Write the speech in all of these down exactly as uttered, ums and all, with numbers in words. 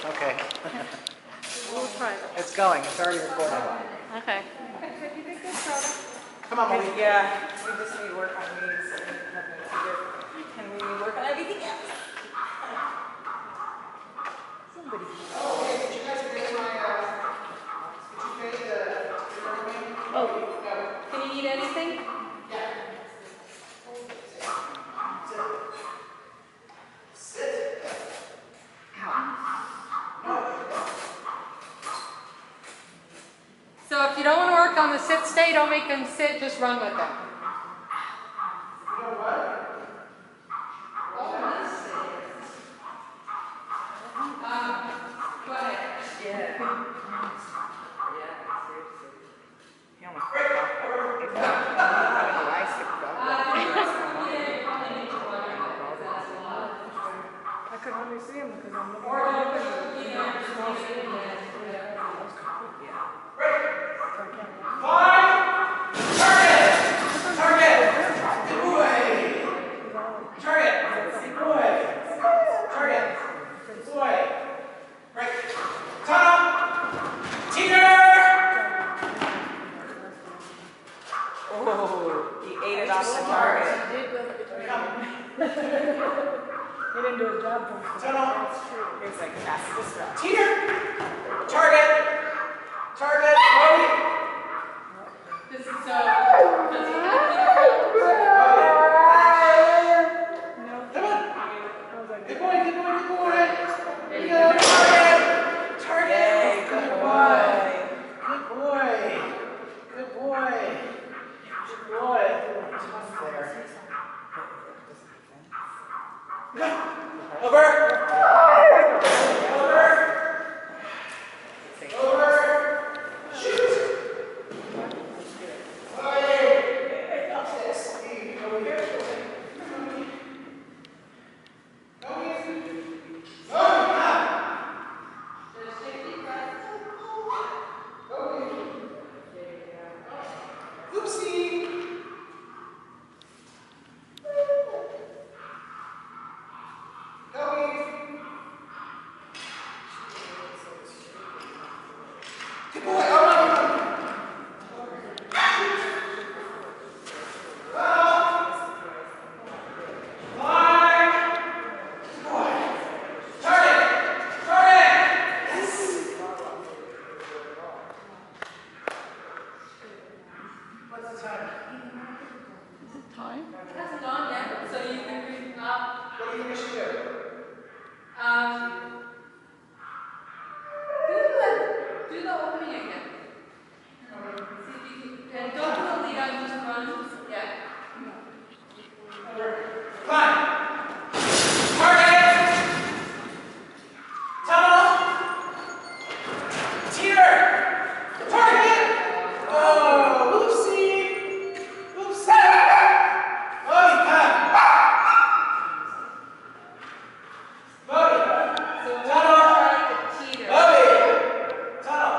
Okay. We'll try it. It's going. It's already recording. Okay. Come on, Moby. Yeah, we just need to work on these. Can we work on everything else? Somebody. Oh, hey, did you guys pay my, uh, did you pay the, Oh, can you eat anything? yeah. Sit. Sit. So if you don't want to work on the sit stay, don't make them sit, just run with them. You know what? Um, go ahead. Yeah. Yeah, seriously. He almost broke off. If not, the lights would go. I could hardly see him because I'm looking at he didn't do his job for me. That's true. It's like fastest route. Teeter! Target! Target! Moby! This is so. Does he have No. Come on! Good boy, good boy, good boy! There you go! Target! Target! Good boy! Good boy! Good boy! Good boy! Tough there. Over! Over! Over! Shoot! Away! Up this. Over here. Go easy. Go! Come on! Go easy. Oopsie! Good boy. Oh, Fly. Good boy. Target. Target. Yes. What's the time? Is it time? It hasn't gone yet, so you can read up. What do you think we should do? Um, do the, do the opening again. See if you can, and don't do the lead on, just run. Yeah. Climb. Target. Tunnel. Teeter. Target. Oh, oopsie. Oopsie. Oh, you come. Moby. So we'll Tunnel. try the teeter. Moby. Tunnel.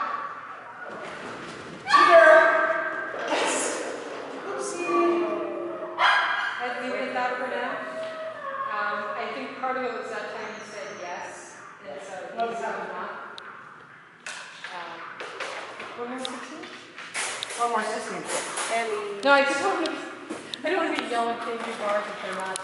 Teeter. Yes. Oopsie. Let's leave it at that for now. Um, I think part of it was that time you said yes, and so you No, it's said not. not. Um, One more sixteen? One more sixteen. Ellie. no, I just want to. I don't want to be yelling at you bars if they're not